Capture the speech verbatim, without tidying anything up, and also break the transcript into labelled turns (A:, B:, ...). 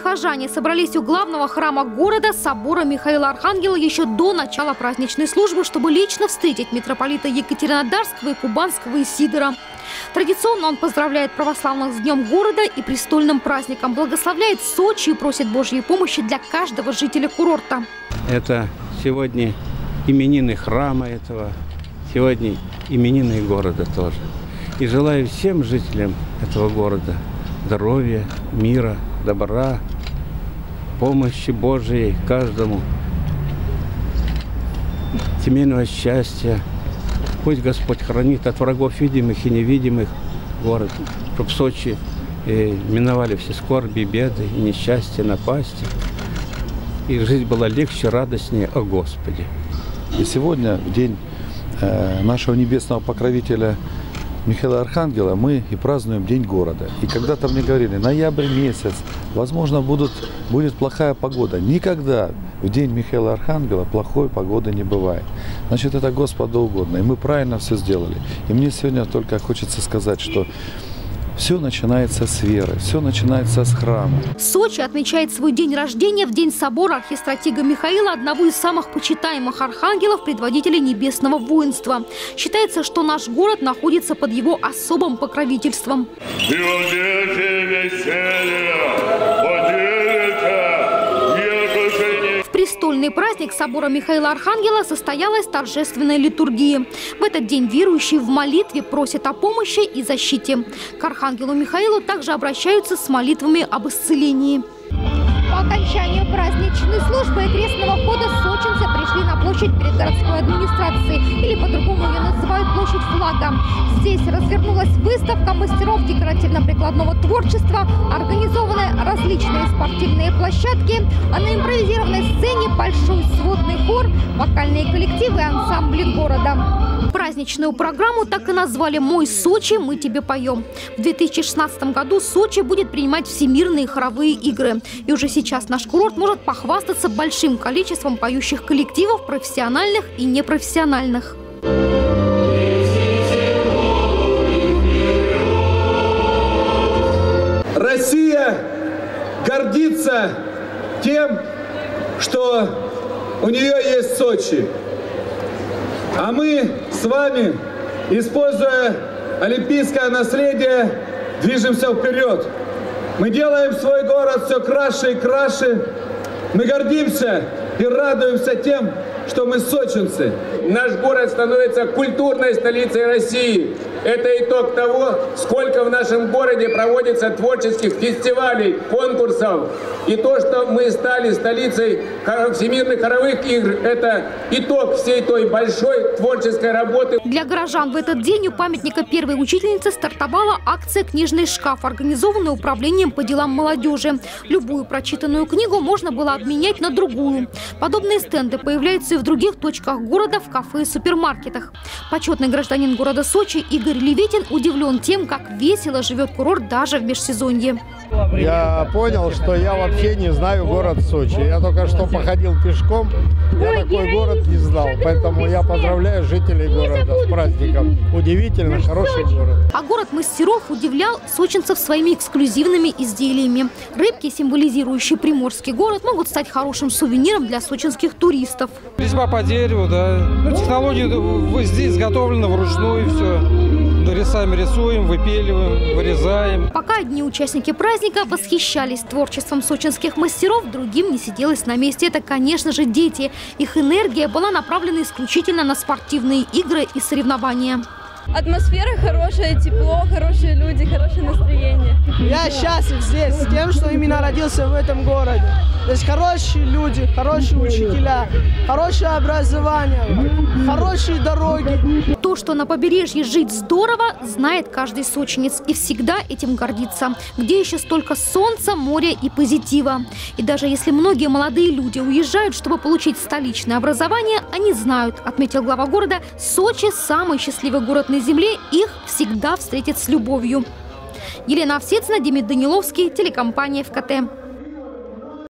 A: Прихожане собрались у главного храма города, собора Михаила Архангела, еще до начала праздничной службы, чтобы лично встретить митрополита Екатеринодарского и Кубанского Исидора. Традиционно он поздравляет православных с Днем города и престольным праздником, благословляет Сочи и просит Божьей помощи для каждого жителя курорта.
B: Это сегодня именины храма этого, сегодня именины города тоже. И желаю всем жителям этого города здоровья, мира, добра, помощи Божией каждому, семейного счастья. Пусть Господь хранит от врагов видимых и невидимых город, чтобы в Сочи э, миновали все скорби, беды и несчастья, напасти. И жизнь была легче, радостнее о Господе.
C: И сегодня, в день э, нашего небесного покровителя Михаила Архангела, мы и празднуем День города. И когда-то мне говорили, ноябрь месяц, возможно, будут, будет плохая погода. Никогда в День Михаила Архангела плохой погоды не бывает. Значит, это Господу угодно. И мы правильно все сделали. И мне сегодня только хочется сказать, что все начинается с веры, все начинается с храма.
A: Сочи отмечает свой день рождения в день собора архистратига Михаила, одного из самых почитаемых архангелов, предводителей небесного воинства. Считается, что наш город находится под его особым покровительством. Престольный праздник собора Михаила Архангела состоялась торжественная литургия. В этот день верующие в молитве просят о помощи и защите. К архангелу Михаилу также обращаются с молитвами об исцелении. По окончанию праздничной службы и крестного хода сочинцы пришли на площадь перед городской администрацией, или по-другому ее называют площадь флага. Здесь развернулась выставка мастеров декоративно-прикладного творчества, организованные различные спортивные площадки, а на импровизированной сцене большой сводный хор, вокальные коллективы и ансамбли города. Праздничную программу так и назвали «Мой Сочи, мы тебе поем». В две тысячи шестнадцатом году Сочи будет принимать всемирные хоровые игры. И уже сейчас наш курорт может похвастаться большим количеством поющих коллективов, профессиональных и непрофессиональных.
D: Россия гордится тем, что у нее есть Сочи. А мы с вами, используя олимпийское наследие, движемся вперед. Мы делаем свой город все краше и краше. Мы гордимся и радуемся тем, что мы сочинцы.
E: Наш город становится культурной столицей России. Это итог того, сколько в нашем городе проводится творческих фестивалей, конкурсов. И то, что мы стали столицей всемирных хоровых игр, это итог всей той большой творческой работы.
A: Для горожан в этот день у памятника первой учительницы стартовала акция «Книжный шкаф», организованная управлением по делам молодежи. Любую прочитанную книгу можно было обменять на другую. Подобные стенды появляются и в других точках города, в кафе и супермаркетах. Почетный гражданин города Сочи Игорь Левитин удивлен тем, как весело живет курорт даже в межсезонье.
F: Я понял, что я вообще не знаю город Сочи. Я только что походил пешком, я такой город не знал. Поэтому я поздравляю жителей города с праздником. Удивительно хороший город.
A: А город мастеров удивлял сочинцев своими эксклюзивными изделиями. Рыбки, символизирующие приморский город, могут стать хорошим сувениром для сочинских туристов.
G: Резьба по дереву, да. Ну, технология здесь изготовлена вручную, все. Сами рисуем, выпиливаем, вырезаем.
A: Пока одни участники праздника восхищались творчеством сочинских мастеров, другим не сиделось на месте. Это, конечно же, дети. Их энергия была направлена исключительно на спортивные игры и соревнования.
H: Атмосфера хорошая, тепло, хорошие люди, хорошее настроение.
I: Я счастлив здесь с тем, что именно родился в этом городе. Здесь хорошие люди, хорошие учителя, хорошее образование, хорошие дороги.
A: То, что на побережье жить здорово, знает каждый сочинец и всегда этим гордится. Где еще столько солнца, моря и позитива. И даже если многие молодые люди уезжают, чтобы получить столичное образование, они знают, отметил глава города, Сочи – самый счастливый город на земле, их всегда встретят с любовью. Елена Овсецина, Демид Даниловский, телекомпания ФКТ.